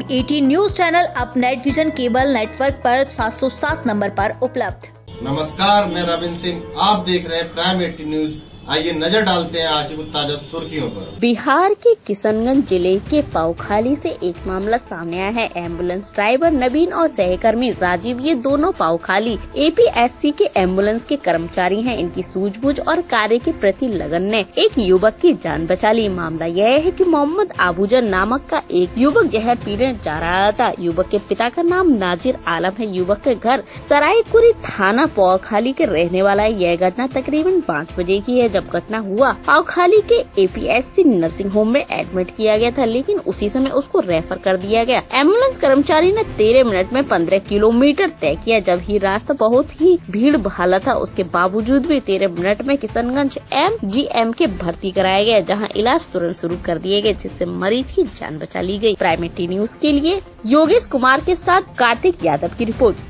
18 news channel अब Net Vision cable network पर 707 number पर उपलब्ध। नमस्कार, मैं रविंद्र सिंह, आप देख रहे हैं प्राइम 18 न्यूज। आइए नजर डालते हैं आज की ताजा सुर्खियों पर। बिहार के किशनगंज जिले के पाउखाली से एक मामला सामने आया है। एम्बुलेंस ड्राइवर नवीन और सहकर्मी राजीव, ये दोनों पाउखाली APSC के एम्बुलेंस के कर्मचारी हैं। इनकी सूझबूझ और कार्य के प्रति लगन ने एक युवक की जान बचा ली। मामला यह है कि मोहम्मद आबूजर नामक का एक युवक जहर पीने जा रहा था। युवक के पिता का नाम नाजिर आलम है। युवक के घर सरायकुरी थाना पाउखाली के रहने वाला है। यह घटना तकरीबन 5 बजे की है। जब घटना हुआ, पाउखाली के APSC नर्सिंग होम में एडमिट किया गया था, लेकिन उसी समय उसको रेफर कर दिया गया। एम्बुलेंस कर्मचारी ने 13 मिनट में 15 किलोमीटर तय किया। जब ही रास्ता बहुत ही भीड़ भाला था, उसके बावजूद भी 13 मिनट में किशनगंज MGM के भर्ती कराया गया, जहां इलाज तुरंत शुरू कर दिए गए, जिससे मरीज की जान बचा ली गई। प्राइम 18 न्यूज के लिए योगेश कुमार के साथ कार्तिक यादव की रिपोर्ट।